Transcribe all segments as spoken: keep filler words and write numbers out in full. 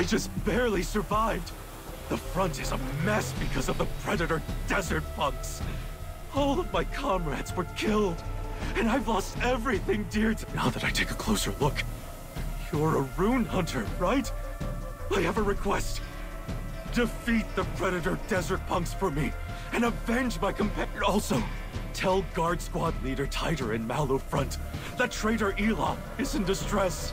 just barely survived. The front is a mess because of the Predator desert punks. All of my comrades were killed, and I've lost everything dear to me. Now that I take a closer look, you're a rune hunter, right? I have a request. Defeat the Predator desert punks for me, and avenge my companion. Also, tell Guard Squad leader Tider in Malo Front that Traitor Elah is in distress.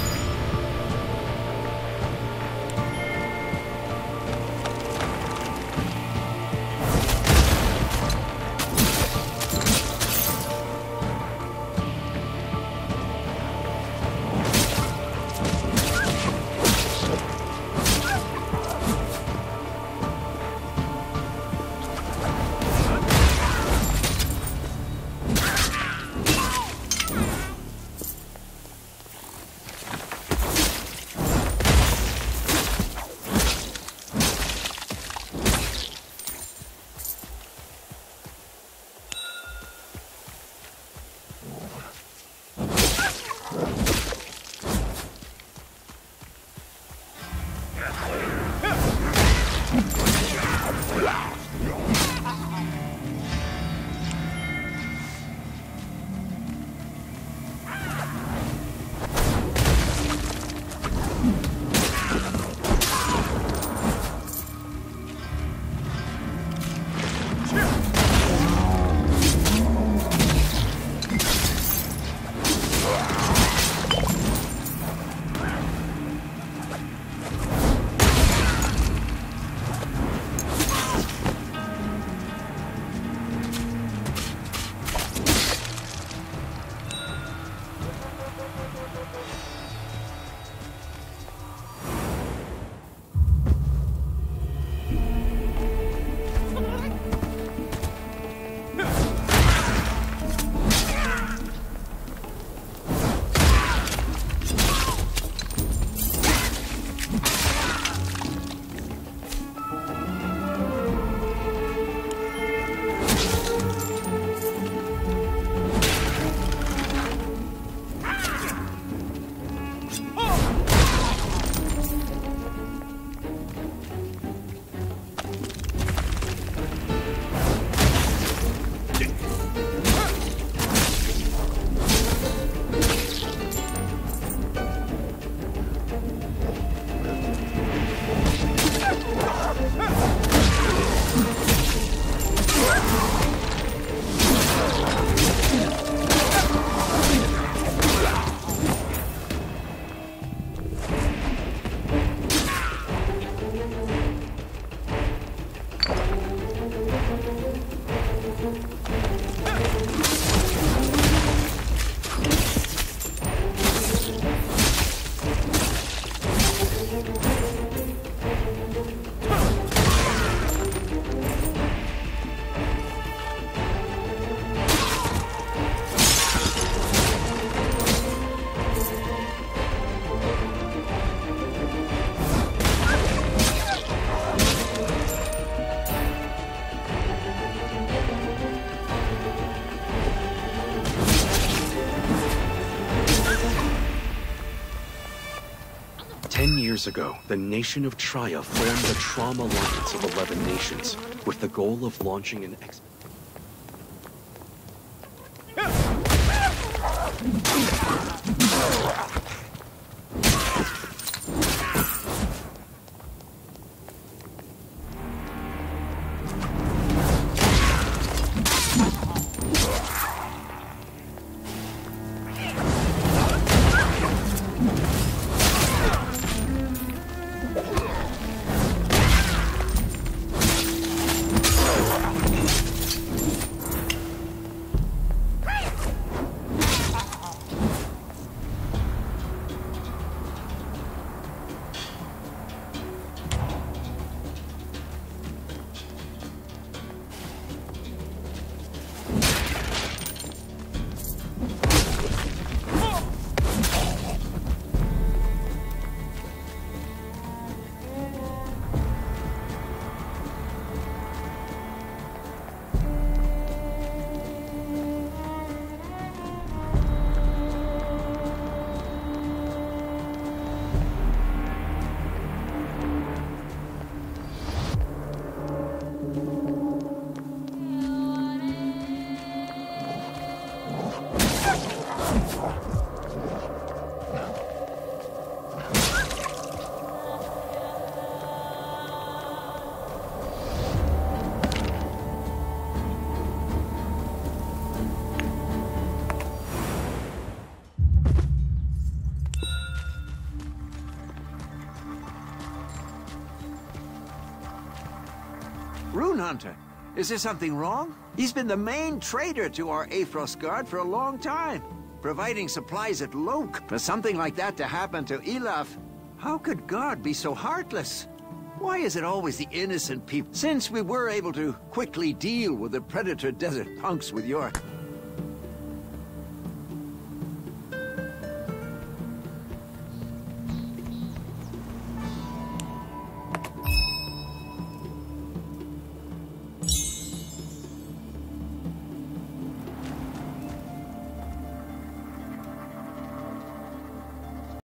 Ten years ago, the nation of Traya formed the Trauma Alliance of eleven nations, with the goal of launching an expedition. Rune Hunter, is there something wrong? He's been the main trader to our Aphros Guard for a long time, providing supplies at Loke. For something like that to happen to Elaf, how could God be so heartless? Why is it always the innocent people? Since we were able to quickly deal with the Predator Desert punks with your